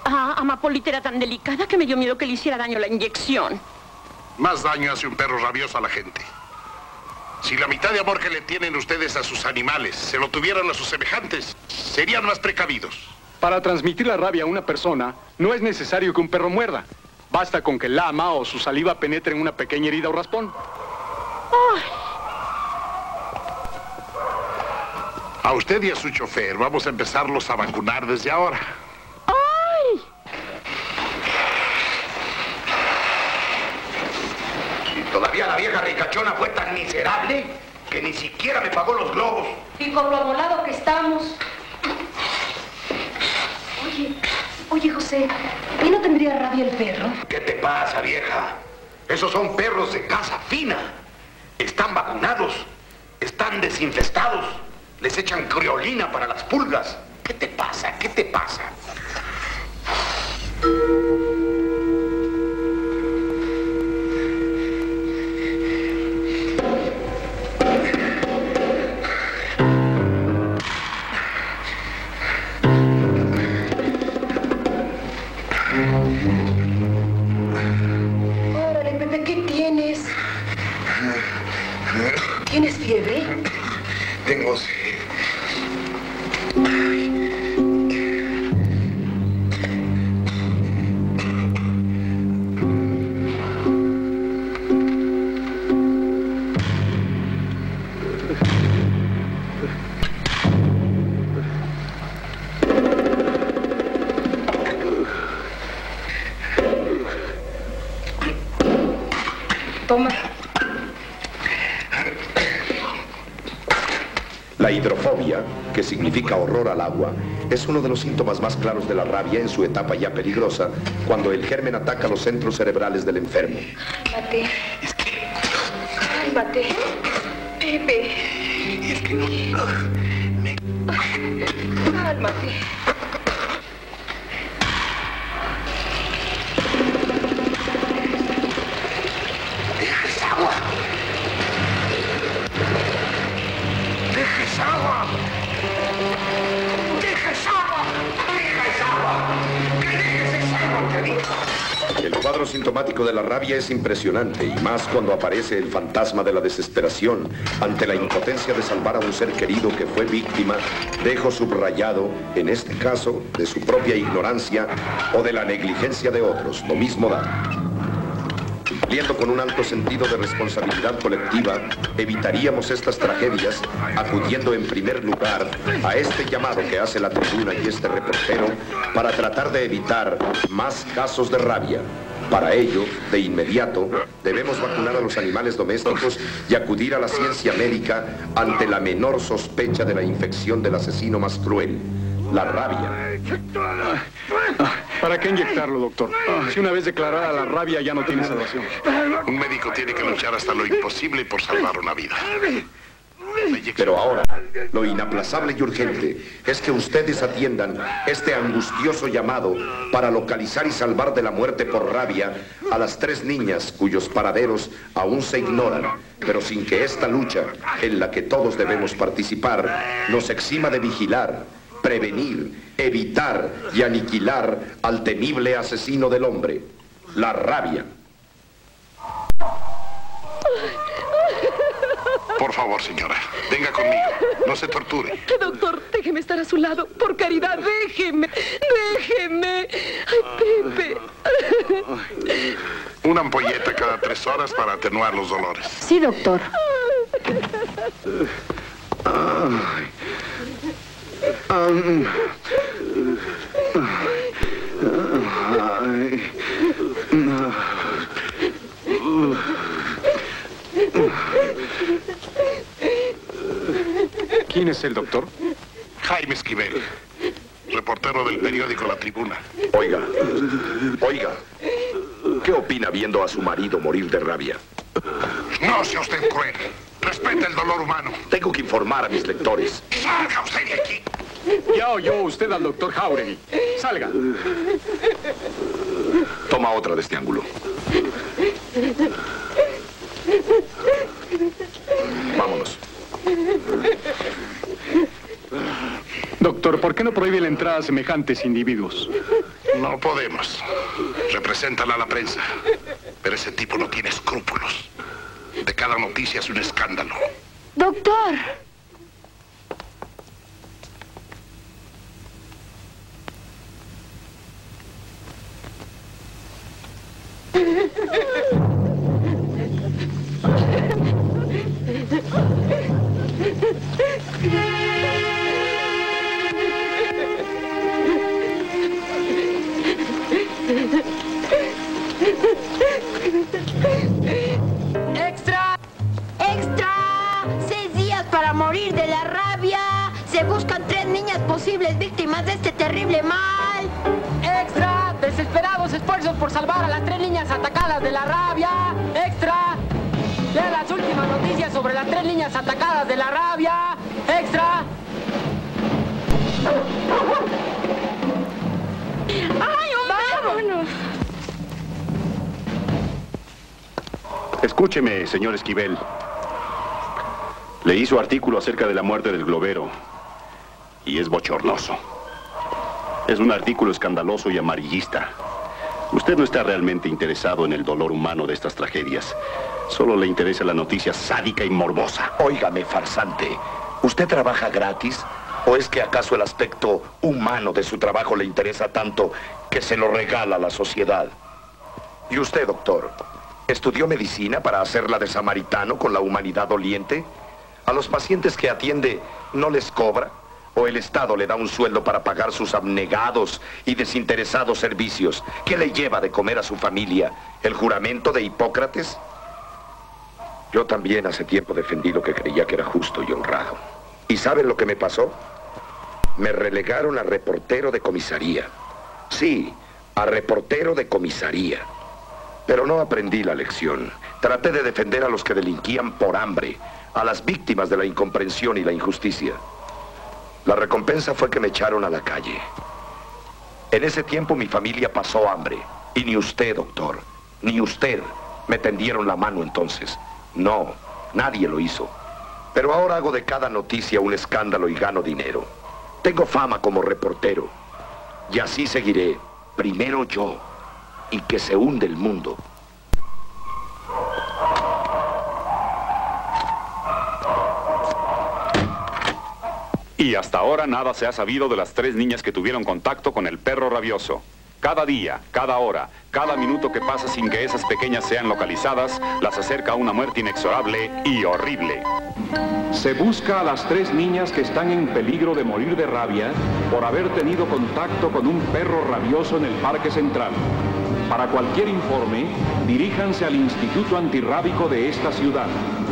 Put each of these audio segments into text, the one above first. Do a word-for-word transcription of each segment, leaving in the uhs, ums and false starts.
Ah, Amapolita era tan delicada que me dio miedo que le hiciera daño la inyección. Más daño hace un perro rabioso a la gente. Si la mitad de amor que le tienen ustedes a sus animales se lo tuvieran a sus semejantes, serían más precavidos. Para transmitir la rabia a una persona, no es necesario que un perro muerda. Basta con que el lama o su saliva penetre en una pequeña herida o raspón. Ay. A usted y a su chofer vamos a empezarlos a vacunar desde ahora. ¡Ay! Y todavía la vieja ricachona fue tan miserable que ni siquiera me pagó los globos. Y con lo amolado que estamos. Oye, oye, José, ¿y no tendría rabia el perro? ¿Qué te pasa, vieja? Esos son perros de caza fina. Están vacunados, están desinfestados, les echan criolina para las pulgas. ¿Qué te pasa? ¿Qué te pasa? Órale, Pepe, ¿qué tienes? ¿Tienes fiebre? Tengo sed. Toma. La hidrofobia, que significa horror al agua, es uno de los síntomas más claros de la rabia en su etapa ya peligrosa, cuando el germen ataca los centros cerebrales del enfermo. Cálmate. Cálmate. Pepe. Es que no... Me... Cálmate. ¡Deja esa agua! ¡Deja esa agua! ¡Deja esa agua! ¡Deja esa agua! ¡Que dejes esa agua, te digo! El cuadro sintomático de la rabia es impresionante, y más cuando aparece el fantasma de la desesperación ante la impotencia de salvar a un ser querido que fue víctima, dejo subrayado, en este caso, de su propia ignorancia o de la negligencia de otros, lo mismo da. Cumpliendo con un alto sentido de responsabilidad colectiva, evitaríamos estas tragedias acudiendo en primer lugar a este llamado que hace la tribuna y este reportero para tratar de evitar más casos de rabia. Para ello, de inmediato, debemos vacunar a los animales domésticos y acudir a la ciencia médica ante la menor sospecha de la infección del asesino más cruel, la rabia. ¿Para qué inyectarlo, doctor? Si una vez declarada la rabia ya no tiene salvación. Un médico tiene que luchar hasta lo imposible por salvar una vida. Pero ahora, lo inaplazable y urgente es que ustedes atiendan este angustioso llamado para localizar y salvar de la muerte por rabia a las tres niñas cuyos paraderos aún se ignoran, pero sin que esta lucha, en la que todos debemos participar, nos exima de vigilar, prevenir, evitar y aniquilar al temible asesino del hombre, la rabia. Por favor, señora, venga conmigo. No se torture. Doctor, déjeme estar a su lado. Por caridad, déjeme. Déjeme. Ay, Pepe. Una ampolleta cada tres horas para atenuar los dolores. Sí, doctor. Ay. Um. Ay. ¿Quién es el doctor? Jaime Esquivel, reportero del periódico La Tribuna. Oiga, oiga, ¿qué opina viendo a su marido morir de rabia? No sea usted cruel. Respete el dolor humano. Tengo que informar a mis lectores. ¡Salga usted de aquí! Ya oyó usted al doctor Jáuregui. Salga. Toma otra de este ángulo. Vámonos. Doctor, ¿por qué no prohíbe la entrada a semejantes individuos? No podemos. Represéntala a la prensa. Pero ese tipo no tiene escrúpulos. De cada noticia es un escándalo. Doctor. ¡Extra! ¡Extra! Seis días para morir de la rabia. Se buscan tres niñas posibles víctimas de este terrible mal. ¡Extra! Desesperados esfuerzos por salvar a las tres niñas atacadas de la rabia. ¡Extra! Lea las últimas noticias sobre las tres niñas atacadas de la rabia. ¡Extra! ¡Ay, vámonos! Escúcheme, señor Esquivel. Leí su artículo acerca de la muerte del globero y es bochornoso. Es un artículo escandaloso y amarillista. Usted no está realmente interesado en el dolor humano de estas tragedias. Solo le interesa la noticia sádica y morbosa. Óigame, farsante. ¿Usted trabaja gratis? ¿O es que acaso el aspecto humano de su trabajo le interesa tanto que se lo regala a la sociedad? ¿Y usted, doctor? ¿Estudió medicina para hacerla de samaritano con la humanidad doliente? ¿A los pacientes que atiende no les cobra? ¿O el Estado le da un sueldo para pagar sus abnegados y desinteresados servicios? ¿Qué le lleva de comer a su familia? ¿El juramento de Hipócrates? Yo también hace tiempo defendí lo que creía que era justo y honrado. ¿Y saben lo que me pasó? Me relegaron a reportero de comisaría. Sí, a reportero de comisaría. Pero no aprendí la lección. Traté de defender a los que delinquían por hambre, a las víctimas de la incomprensión y la injusticia. La recompensa fue que me echaron a la calle. En ese tiempo mi familia pasó hambre. Y ni usted, doctor, ni usted me tendieron la mano entonces. No, nadie lo hizo. Pero ahora hago de cada noticia un escándalo y gano dinero. Tengo fama como reportero. Y así seguiré. Primero yo. Y que se hunde el mundo. Y hasta ahora nada se ha sabido de las tres niñas que tuvieron contacto con el perro rabioso. Cada día, cada hora, cada minuto que pasa sin que esas pequeñas sean localizadas, las acerca a una muerte inexorable y horrible. Se busca a las tres niñas que están en peligro de morir de rabia por haber tenido contacto con un perro rabioso en el Parque Central. Para cualquier informe, diríjanse al Instituto Antirrábico de esta ciudad.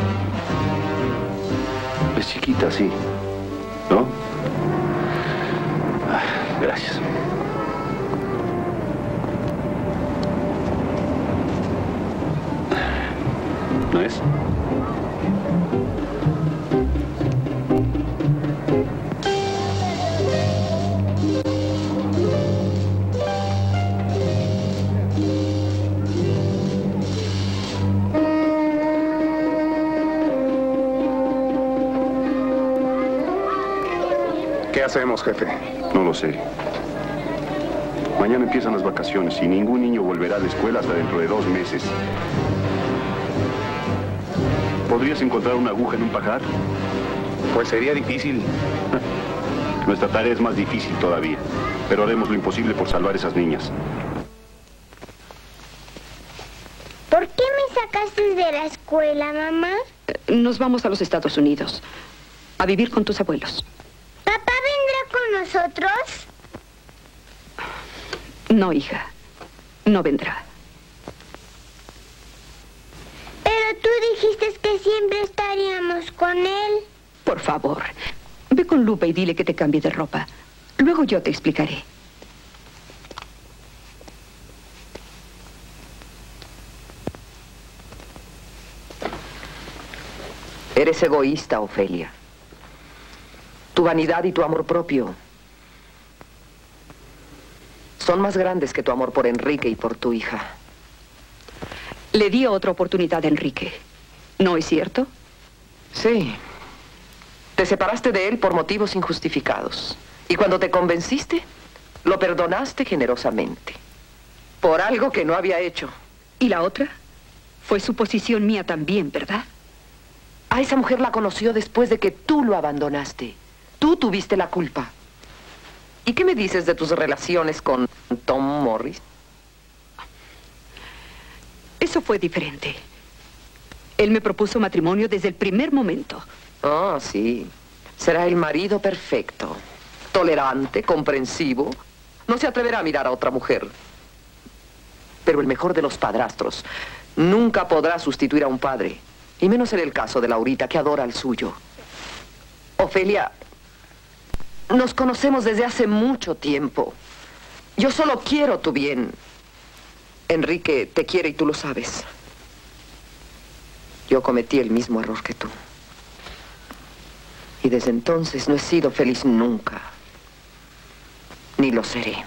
Es chiquita, sí. ¿No? Ah, gracias. ¿No es? ¿Qué hacemos, jefe? No lo sé. Mañana empiezan las vacaciones y ningún niño volverá a la escuela hasta dentro de dos meses. ¿Podrías encontrar una aguja en un pajar? Pues sería difícil. Nuestra tarea es más difícil todavía, pero haremos lo imposible por salvar a esas niñas. ¿Por qué me sacaste de la escuela, mamá? Nos vamos a los Estados Unidos, a vivir con tus abuelos. ¿Papá vendrá con nosotros? No, hija, no vendrá. Pero tú dijiste que siempre estaríamos con él. Por favor, ve con Lupe y dile que te cambie de ropa. Luego yo te explicaré. Eres egoísta, Ofelia. Tu vanidad y tu amor propio son más grandes que tu amor por Enrique y por tu hija. Le di otra oportunidad a Enrique. ¿No es cierto? Sí. Te separaste de él por motivos injustificados. Y cuando te convenciste, Lo perdonaste generosamente. Por algo que no había hecho. ¿Y la otra? Fue suposición mía también, ¿verdad? A esa mujer la conoció después de que tú lo abandonaste. Tú tuviste la culpa. ¿Y qué me dices de tus relaciones con Tom Morris? Eso fue diferente. Él me propuso matrimonio desde el primer momento. Ah, sí. Será el marido perfecto. Tolerante, comprensivo. No se atreverá a mirar a otra mujer. Pero el mejor de los padrastros nunca podrá sustituir a un padre. Y menos en el caso de Laurita, que adora al suyo. Ofelia, nos conocemos desde hace mucho tiempo. Yo solo quiero tu bien. Enrique te quiere y tú lo sabes. Yo cometí el mismo error que tú. Y desde entonces no he sido feliz nunca. Ni lo seré.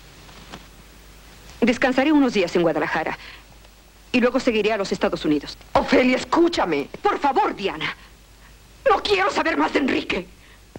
Descansaré unos días en Guadalajara. Y luego seguiré a los Estados Unidos. Ofelia, escúchame. Por favor, Diana. No quiero saber más de Enrique.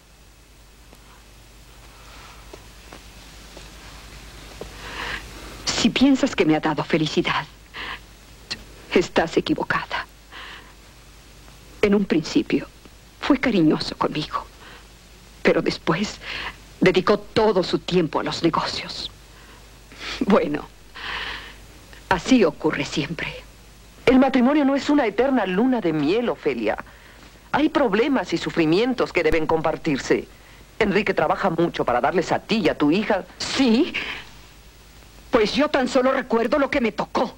Si piensas que me ha dado felicidad, estás equivocada. En un principio, fue cariñoso conmigo. Pero después, dedicó todo su tiempo a los negocios. Bueno, así ocurre siempre. El matrimonio no es una eterna luna de miel, Ofelia. Hay problemas y sufrimientos que deben compartirse. Enrique trabaja mucho para darles a ti y a tu hija. ¿Sí? Pues yo tan solo recuerdo lo que me tocó.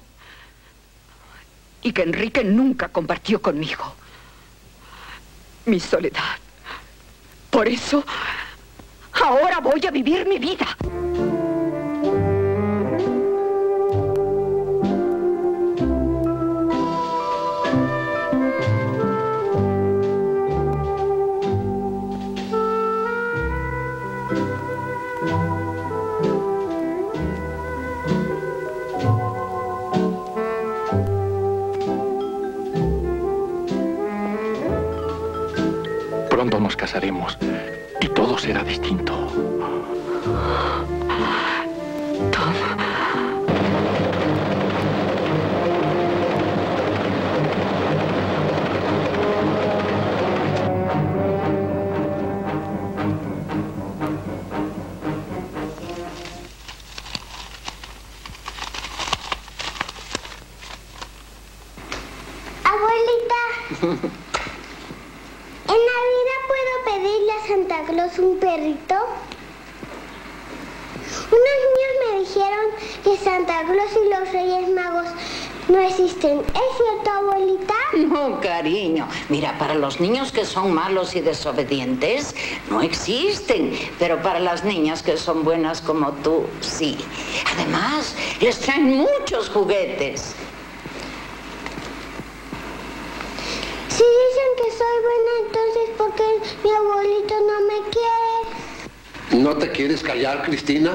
Y que Enrique nunca compartió conmigo. Mi soledad. Por eso, ahora voy a vivir mi vida. Pronto nos casaremos y todo será distinto. Tom. Abuelita. ¿En Navidad puedo pedirle a Santa Claus un perrito? Unos niños me dijeron que Santa Claus y los Reyes Magos no existen. ¿Es cierto, abuelita? No, cariño. Mira, para los niños que son malos y desobedientes, no existen. Pero para las niñas que son buenas como tú, sí. Además, les traen muchos juguetes. Si dicen que soy buena, entonces ¿por qué mi abuelito no me quiere? ¿No te quieres callar, Cristina?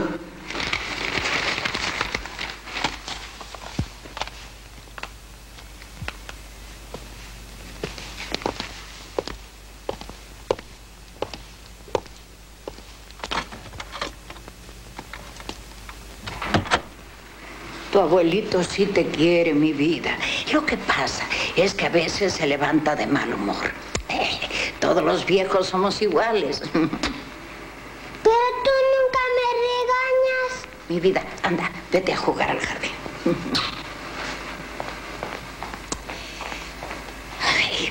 Tu abuelito sí te quiere, mi vida. Lo que pasa es que a veces se levanta de mal humor. Eh, todos los viejos somos iguales. Pero tú nunca me regañas. Mi vida, anda, vete a jugar al jardín. Ay.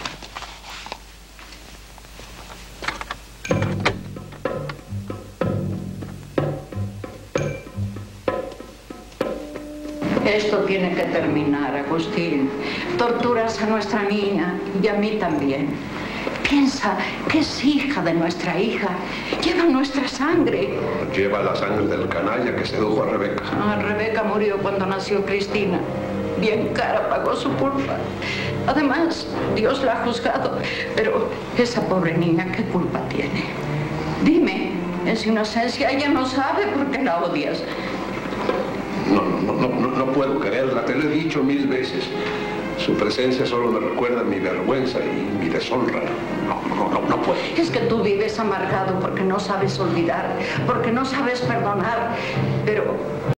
Esto tiene que terminar, Agustín. Torturas a nuestra niña y a mí también. Piensa que es hija de nuestra hija. Lleva nuestra sangre. Lleva la sangre del canalla que sedujo a Rebeca. Ah, Rebeca murió cuando nació Cristina. Bien cara pagó su culpa. Además, Dios la ha juzgado. Pero esa pobre niña, ¿qué culpa tiene? Dime, en su inocencia ella no sabe por qué la odias. No, no, no, no, no puedo quererla, te lo he dicho mil veces. Su presencia solo me recuerda mi vergüenza y mi deshonra. No, no, no, no puedo. Es que tú vives amargado porque no sabes olvidar, porque no sabes perdonar, pero